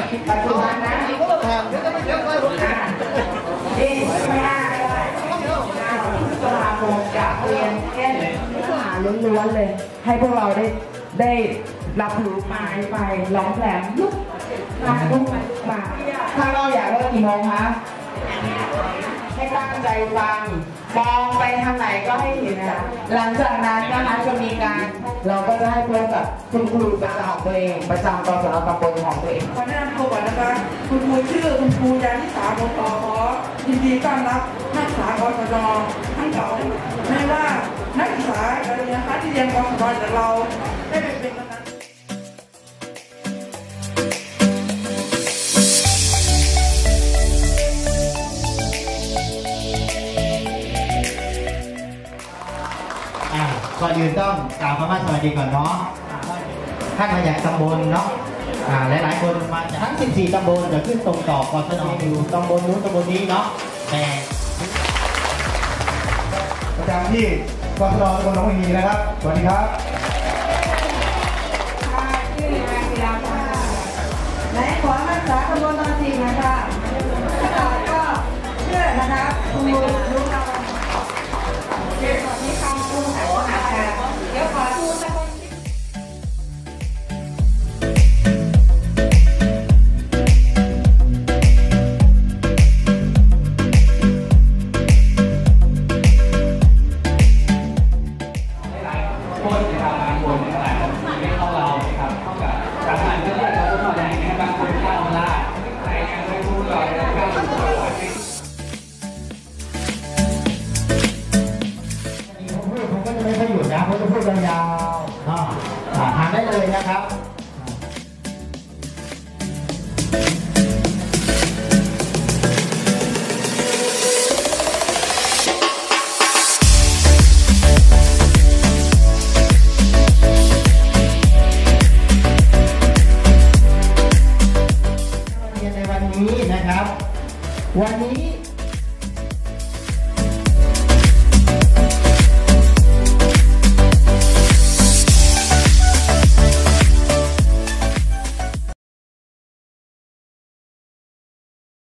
ปัจจุบันนะที่ไม่น่าก็ได้สมาคมจะเรียนแค่เนื้อหาล้วนๆเลยให้พวกเราได้รับรู้มาไปร้องแหลมลุกมาถ้าเราอยากเลิกกี่โมงคะให้ตั้งใจฟังมองไปทางไหนก็ให้เห็นนะหลังจากนั้นนะคะจะมีการเราก็จะให้พบกับคุณครูประจำของตัวเองประจำกศนตำบลของตัวเองขอแนะนำตัวก่อนนะคะคุณครูชื่อคุณครูยานิสาโมตขอยินดีต้อนรับนักศึกษากศนทั้งเก่าไม่ว่านักศึกษาอะไรนะคะที่เรียนกศนจากเราได้เป็นกำลังก่อนอื่นต้องกล่าวคำว่าสวัสดีก่อนเนาะท่านมาจากตำบลเนาะหลายๆคนมาจากทั้ง14ตำบลจะขึ้นตรงต่อกศนอยู่ตำบลนู้นตำบลนี้เนาะแต่ประจำที่กศนตำบลหนองฮีนะครับสวัสดีครับชื่อนายศิลาภาและขอรักษาตำบลตอนสี่นะคะก็ชื่อนะคะคุณลุงลุงเราเดี๋ยวก่อนที่เขาลุงหาว่าเดี๋ยวขอดูสักคนผมก็จะไม่ค่อยหยุดนะผมจะพูดยาวๆทานได้เลยนะครับ